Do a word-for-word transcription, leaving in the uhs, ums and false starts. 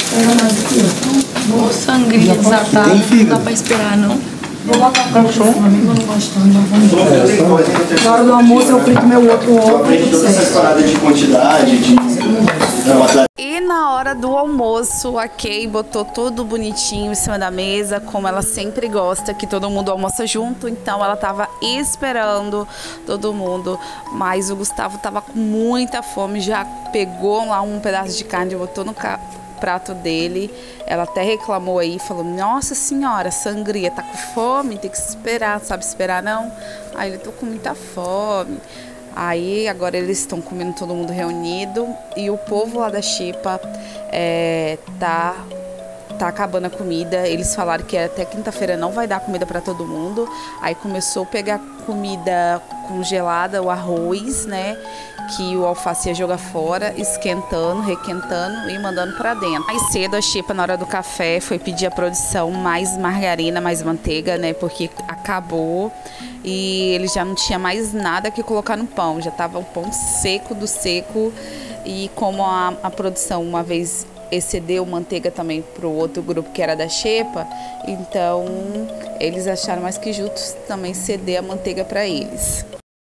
Era mais do que eu. Ô, sangria desatada, não dá pra esperar, não. Vou botar o cachorro pra mim, mas não gosto de. Na hora do almoço eu frito meu outro ovo. Todas essas paradas de quantidade, de... E na hora do almoço, a Kay botou tudo bonitinho em cima da mesa, como ela sempre gosta, que todo mundo almoça junto. Então ela tava esperando todo mundo. Mas o Gustavo tava com muita fome, já pegou lá um pedaço de carne e botou no prato dele. Ela até reclamou aí, falou: nossa senhora, sangria, tá com fome? Tem que esperar, sabe esperar não? Aí ele: tô com muita fome. Aí agora eles estão comendo, todo mundo reunido, e o povo lá da Xepa é, tá, tá acabando a comida. Eles falaram que até quinta-feira não vai dar comida para todo mundo. Aí começou a pegar comida congelada, o arroz, né, que o alface ia jogar fora, esquentando, requentando e mandando para dentro. Mais cedo a Xepa, na hora do café, foi pedir a produção mais margarina, mais manteiga, né, porque acabou. E ele já não tinha mais nada que colocar no pão, já estava o pão seco do seco. E como a, a produção uma vez excedeu manteiga também para o outro grupo que era da Xepa, então eles acharam mais que justo também ceder a manteiga para eles.